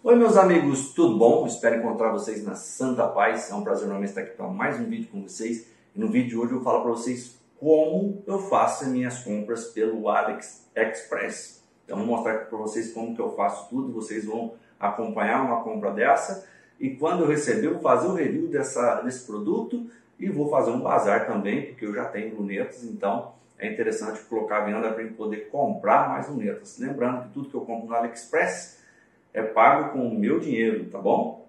Oi meus amigos, tudo bom? Espero encontrar vocês na santa paz. É um prazer enorme estar aqui para mais um vídeo com vocês. E no vídeo de hoje eu vou falar para vocês como eu faço as minhas compras pelo AliExpress. Então vou mostrar aqui para vocês como que eu faço tudo. Vocês vão acompanhar uma compra dessa. E quando eu receber, eu vou fazer o review desse produto e vou fazer um bazar também, porque eu já tenho lunetas, então é interessante colocar a venda para eu poder comprar mais lunetas. Lembrando que tudo que eu compro no AliExpress é pago com o meu dinheiro, tá bom?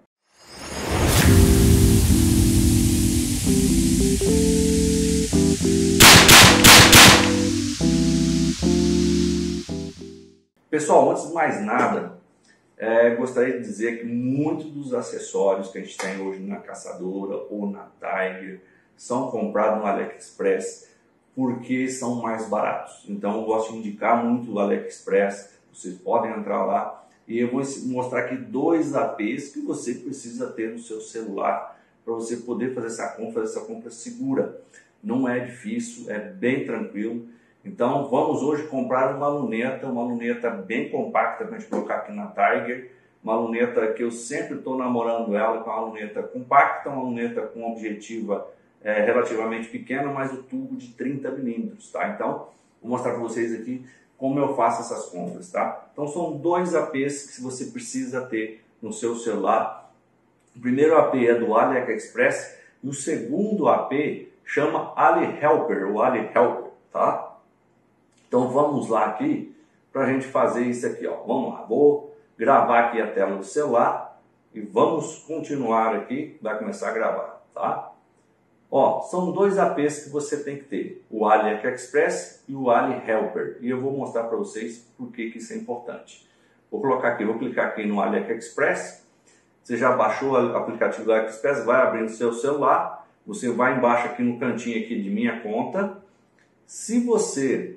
Pessoal, antes de mais nada, gostaria de dizer que muitos dos acessórios que a gente tem hoje na Caçadora ou na Tiger são comprados no AliExpress porque são mais baratos. Então eu gosto de indicar muito o AliExpress, vocês podem entrar lá. E eu vou mostrar aqui dois APs que você precisa ter no seu celular para você poder fazer essa compra segura. Não é difícil, é bem tranquilo. Então vamos hoje comprar uma luneta bem compacta para a gente colocar aqui na Tiger. Uma luneta que eu sempre estou namorando ela, com uma luneta compacta, uma luneta com objetiva relativamente pequena, mas o tubo de 30 milímetros, tá? Então vou mostrar para vocês aqui como eu faço essas compras, tá? Então são dois APs que você precisa ter no seu celular. O primeiro AP é do AliExpress e o segundo AP chama AliHelper, ou AliHelper, tá? Então vamos lá aqui para a gente fazer isso aqui, ó. Vamos lá, vou gravar aqui a tela do celular e vamos continuar aqui, vai começar a gravar, tá? Ó, são dois APs que você tem que ter, o AliExpress e o AliHelper. E eu vou mostrar para vocês por que isso é importante. Vou clicar aqui no AliExpress. Você já baixou o aplicativo do AliExpress, vai abrir no seu celular. Você vai embaixo aqui no cantinho aqui de minha conta. Se você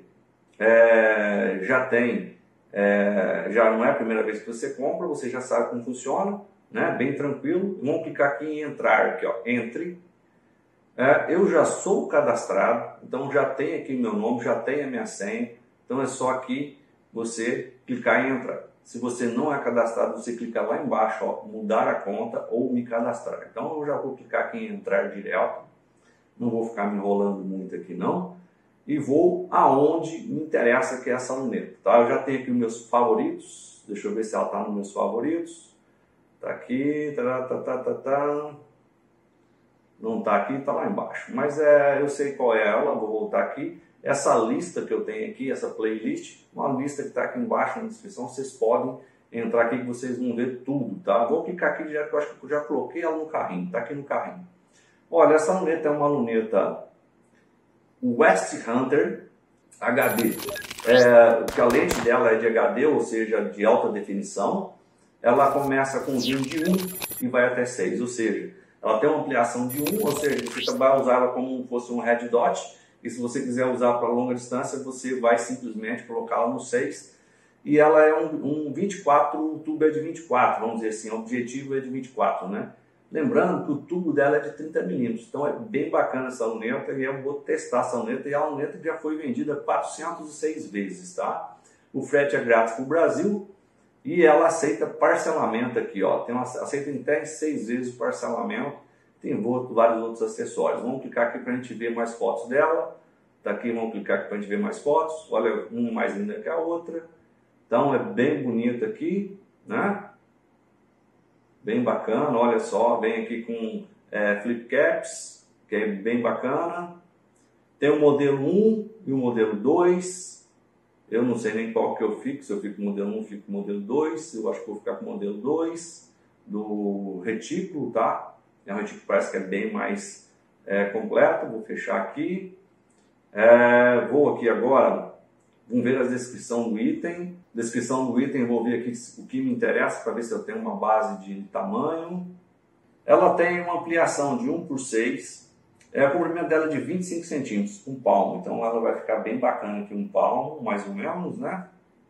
já não é a primeira vez que você compra, você já sabe como funciona, né? Bem tranquilo. Vamos clicar aqui em entrar, aqui, ó, entre. Eu já sou cadastrado, então já tem aqui meu nome, já tem a minha senha, então é só aqui você clicar em entrar. Se você não é cadastrado, você clica lá embaixo, ó, mudar a conta ou me cadastrar. Então eu já vou clicar aqui em entrar direto, não vou ficar me enrolando muito aqui não, e vou aonde me interessa, que é essa luneta, tá? Eu já tenho aqui os meus favoritos, deixa eu ver se ela está nos meus favoritos, tá aqui, não está aqui, está lá embaixo, mas eu sei qual é ela, vou voltar aqui. Essa lista que eu tenho aqui, essa playlist, uma lista que está aqui embaixo na descrição, vocês podem entrar aqui que vocês vão ver tudo, tá? Vou clicar aqui direto, que eu acho que eu já coloquei ela no carrinho, está aqui no carrinho. Olha, essa luneta é uma luneta West Hunter HD, que a lente dela é de HD, ou seja, de alta definição. Ela começa com zoom de 1 e vai até 6, ou seja, ela tem uma ampliação de 1, ou seja, você vai usar ela como se fosse um red dot, e se você quiser usar para longa distância, você vai simplesmente colocá-la no 6, e ela é um 24, o tubo é de 24, vamos dizer assim, o objetivo é de 24, né? Lembrando que o tubo dela é de 30 milímetros, então é bem bacana essa luneta, e eu vou testar essa luneta, e a luneta já foi vendida 406 vezes, tá? O frete é grátis para o Brasil, e ela aceita parcelamento aqui, ó. Aceita em até 6 vezes o parcelamento. Tem vários outros acessórios. Vamos clicar aqui para a gente ver mais fotos dela. Daqui vamos clicar aqui para a gente ver mais fotos. Olha, uma mais linda que a outra. Então é bem bonito aqui, né? Bem bacana, olha só. Vem aqui com flip caps, que é bem bacana. Tem o modelo 1 e o modelo 2. Eu não sei nem qual que eu fico, se eu fico com o modelo 1, fico com o modelo 2, eu acho que vou ficar com o modelo 2, do retículo, tá? O retículo parece que é bem mais completo, vou fechar aqui. Vou aqui agora, vamos ver a descrição do item. Descrição do item, vou ver aqui o que me interessa, para ver se eu tenho uma base de tamanho. Ela tem uma ampliação de 1/6. O comprimento dela é de 25 centímetros, um palmo. Então ela vai ficar bem bacana aqui, um palmo, mais ou menos, né?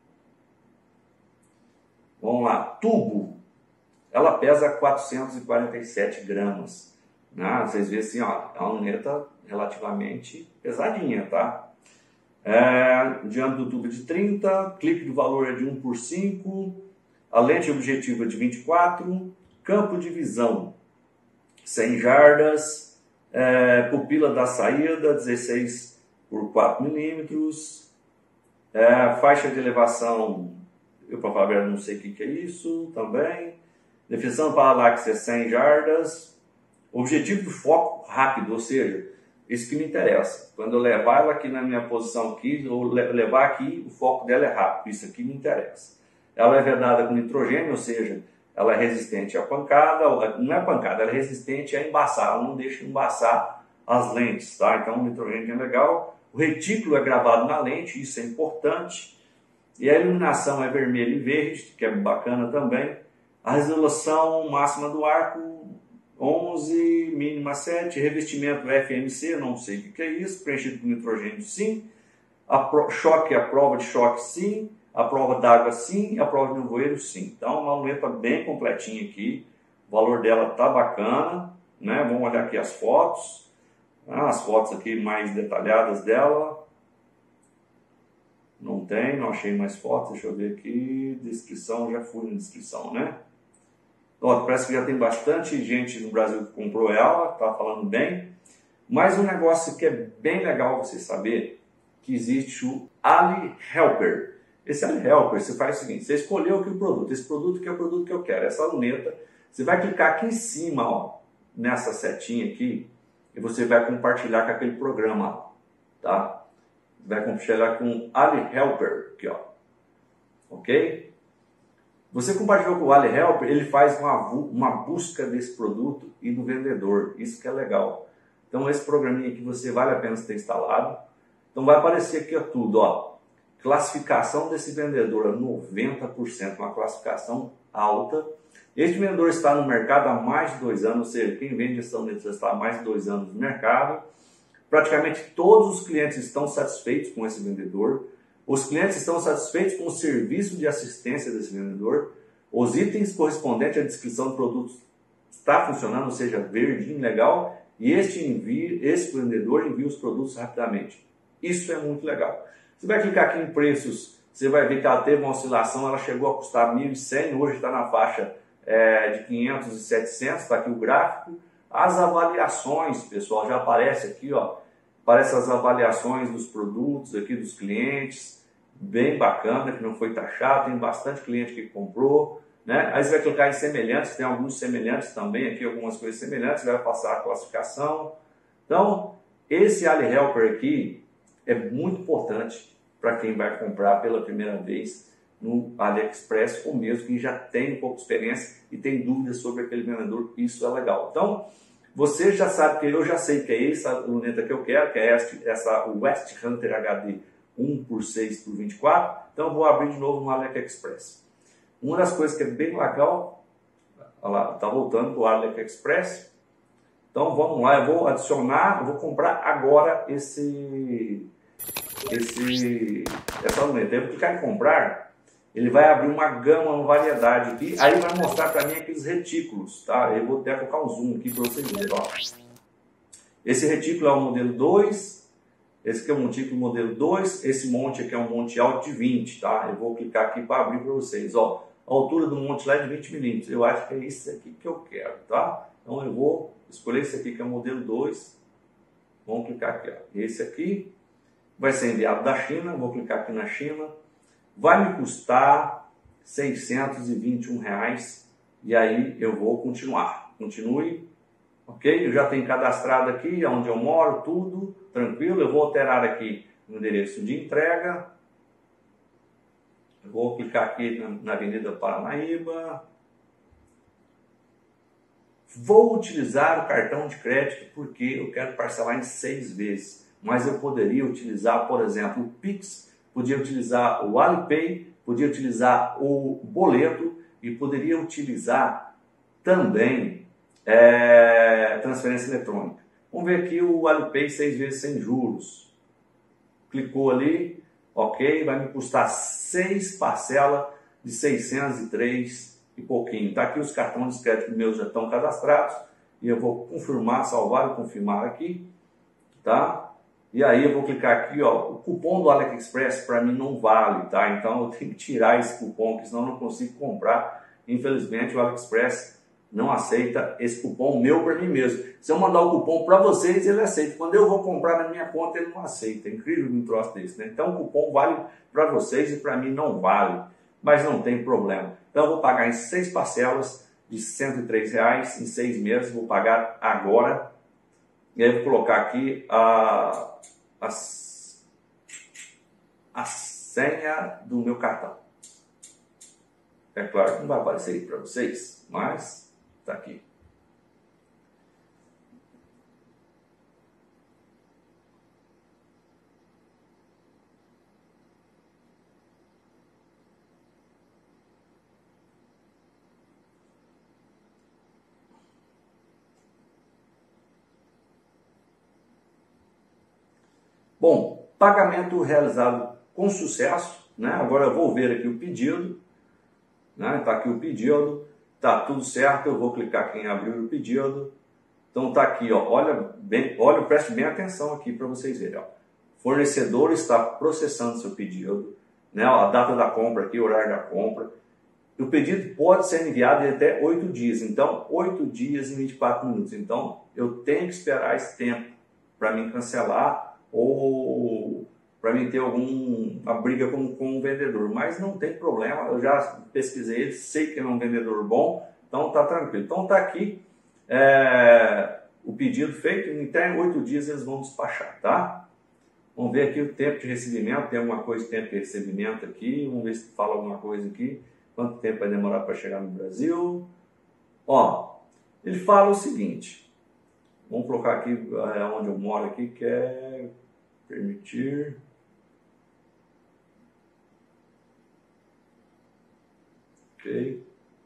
Vamos lá. Tubo. Ela pesa 447 gramas. Né? Vocês veem assim, ó, é uma luneta relativamente pesadinha, tá? Diâmetro do tubo é de 30, clipe do valor é de 1/5. A lente objetiva de 24, campo de visão 100 jardas, pupila da saída 16 por 4 milímetros, faixa de elevação, eu para falar a verdade não sei o que é isso também, definição paralaxe 100 jardas, objetivo de foco rápido, ou seja, isso que me interessa. Quando eu levar ela aqui na minha posição aqui, ou levar aqui, o foco dela é rápido, isso aqui me interessa. Ela é vedada com nitrogênio, ou seja, ela é resistente à pancada, não é pancada, ela é resistente a embaçar, ela não deixa embaçar as lentes, tá? Então o nitrogênio é legal. O retículo é gravado na lente, isso é importante. E a iluminação é vermelho e verde, que é bacana também. A resolução máxima do arco 11, mínima 7, revestimento FMC, não sei o que é isso, preenchido com nitrogênio sim, a prova de choque sim, a prova d'água sim, a prova de nevoeiro sim. Então uma luneta bem completinha aqui, o valor dela tá bacana, né? Vamos olhar aqui as fotos, as fotos aqui mais detalhadas dela. Não achei mais fotos, deixa eu ver aqui, descrição, já fui na descrição, né? Parece que já tem bastante gente no Brasil que comprou ela, tá falando bem. Mas um negócio que é bem legal você saber, que existe o Ali Helper. Esse Ali Helper, você faz o seguinte, você escolheu aqui o produto, esse produto que é o produto que eu quero, essa luneta, você vai clicar aqui em cima, ó, nessa setinha aqui, e você vai compartilhar com aquele programa, tá? Vai compartilhar com o Ali Helper, aqui, ó, ok? Você compartilhou com o Ali Helper, ele faz uma busca desse produto e do vendedor. Isso que é legal. Então, esse programinha aqui você vale a pena ter instalado. Então, vai aparecer aqui ó, tudo. Ó. Classificação desse vendedor, 90%, uma classificação alta. Este vendedor está no mercado há mais de 2 anos, ou seja, quem vende essa unidade está há mais de 2 anos no mercado. Praticamente todos os clientes estão satisfeitos com esse vendedor. Os clientes estão satisfeitos com o serviço de assistência desse vendedor. Os itens correspondentes à descrição do produto está funcionando, ou seja, verdinho, legal. E esse vendedor envia os produtos rapidamente. Isso é muito legal. Você vai clicar aqui em preços, você vai ver que ela teve uma oscilação, ela chegou a custar 1.100, hoje está na faixa de 500 e 700, está aqui o gráfico. As avaliações, pessoal, já aparece aqui, ó. Aparece as avaliações dos produtos aqui dos clientes, bem bacana, que não foi taxado, tem bastante cliente que comprou, né? Aí você vai clicar em semelhantes, tem alguns semelhantes também aqui, algumas coisas semelhantes, vai passar a classificação. Então, esse Ali Helper aqui é muito importante para quem vai comprar pela primeira vez no AliExpress, ou mesmo quem já tem um pouco de experiência e tem dúvidas sobre aquele vendedor, isso é legal. Então, você já sabe que eu já sei que é essa luneta que eu quero, que é essa West Hunter HD 1x6x24. Então eu vou abrir de novo no AliExpress. Uma das coisas que é bem legal, olha lá, está voltando para o AliExpress. Então vamos lá, eu vou adicionar, eu vou comprar agora essa luneta. Eu vou clicar em comprar, ele vai abrir uma gama, uma variedade aqui, aí vai mostrar para mim aqueles retículos, tá? Eu vou até colocar um zoom aqui para vocês verem, ó. Esse retículo é o modelo 2, esse aqui é o retículo modelo 2, esse monte aqui é um monte alto de 20, tá? Eu vou clicar aqui para abrir para vocês, ó. A altura do monte lá é de 20 milímetros, eu acho que é isso aqui que eu quero, tá? Então eu vou escolher esse aqui que é o modelo 2, vamos clicar aqui, ó. Esse aqui vai ser enviado da China, vou clicar aqui na China. Vai me custar R$ 621,00 e aí eu vou continuar. Continue, ok? Eu já tenho cadastrado aqui onde eu moro, tudo tranquilo. Eu vou alterar aqui o endereço de entrega. Eu vou clicar aqui na Avenida Paranaíba. Vou utilizar o cartão de crédito porque eu quero parcelar em 6 vezes. Mas eu poderia utilizar, por exemplo, o Pix, podia utilizar o Alipay, podia utilizar o boleto e poderia utilizar também transferência eletrônica. Vamos ver aqui o Alipay 6 vezes sem juros. Clicou ali, ok, vai me custar 6 parcelas de 603 e pouquinho. Está aqui os cartões de crédito meus já estão cadastrados e eu vou confirmar, salvar e confirmar aqui, tá? E aí eu vou clicar aqui, ó, o cupom do AliExpress para mim não vale, tá? Então eu tenho que tirar esse cupom, que senão eu não consigo comprar. Infelizmente o AliExpress não aceita esse cupom meu para mim mesmo. Se eu mandar o cupom para vocês, ele aceita. Quando eu vou comprar na minha conta, ele não aceita. É incrível um troço desse, né? Então o cupom vale para vocês e para mim não vale. Mas não tem problema. Então eu vou pagar em 6 parcelas de R$ 103 em 6 meses. Vou pagar agora. E aí eu vou colocar aqui a senha do meu cartão. É claro que não vai aparecer aí para vocês, mas está aqui. Bom, pagamento realizado com sucesso, né? Agora eu vou ver aqui o pedido, né? Tá aqui o pedido, tá tudo certo. Eu vou clicar aqui em abrir o pedido. Então tá aqui, ó, olha, preste bem atenção aqui para vocês verem, ó. Fornecedor está processando seu pedido, né? A data da compra aqui, o horário da compra. O pedido pode ser enviado em até 8 dias, então 8 dias e 24 minutos. Então eu tenho que esperar esse tempo para mim cancelar ou para mim ter alguma briga com o vendedor, mas não tem problema, eu já pesquisei ele, sei que é um vendedor bom, então tá tranquilo. Então tá aqui o pedido feito, em até 8 dias eles vão despachar, tá? Vamos ver aqui o tempo de recebimento, tem alguma coisa de tempo de recebimento aqui, vamos ver se fala alguma coisa aqui, quanto tempo vai demorar para chegar no Brasil. Ó, ele fala o seguinte, vamos colocar aqui onde eu moro aqui, que é permitir. Ok.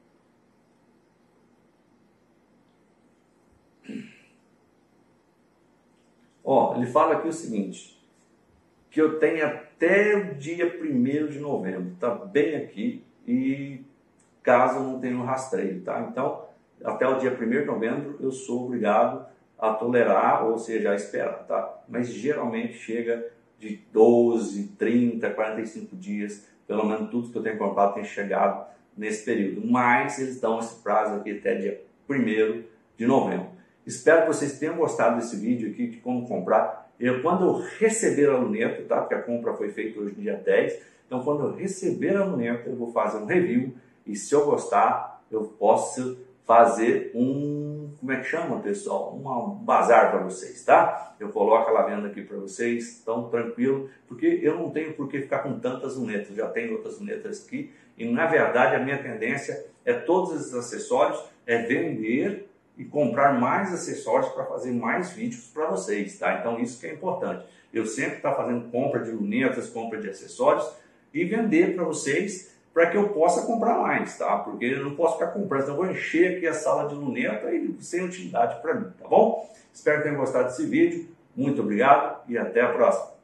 Ó, ele fala aqui o seguinte, que eu tenho até o dia 1º de novembro, tá bem aqui, e caso não tenha um rastreio, tá? Então, até o dia 1º de novembro eu sou obrigado a tolerar, ou seja, a esperar, tá? Mas geralmente chega de 12, 30, 45 dias, pelo menos tudo que eu tenho comprado tem chegado nesse período. Mas eles dão esse prazo aqui até dia 1º de novembro. Espero que vocês tenham gostado desse vídeo aqui de como comprar. Quando eu receber a luneta, tá? Porque a compra foi feita hoje dia 10, então quando eu receber a luneta eu vou fazer um review e se eu gostar eu posso fazer como é que chama, pessoal? Um bazar para vocês, tá? Eu coloco ela venda aqui para vocês, tão tranquilo, porque eu não tenho por que ficar com tantas lunetas, já tenho outras lunetas aqui, e na verdade a minha tendência é todos esses acessórios, vender e comprar mais acessórios para fazer mais vídeos para vocês, tá? Então isso que é importante. Eu sempre estou fazendo compra de lunetas, compra de acessórios e vender para vocês, para que eu possa comprar mais, tá? Porque eu não posso ficar comprando, então eu vou encher aqui a sala de luneta e sem utilidade para mim, tá bom? Espero que tenham gostado desse vídeo, muito obrigado e até a próxima.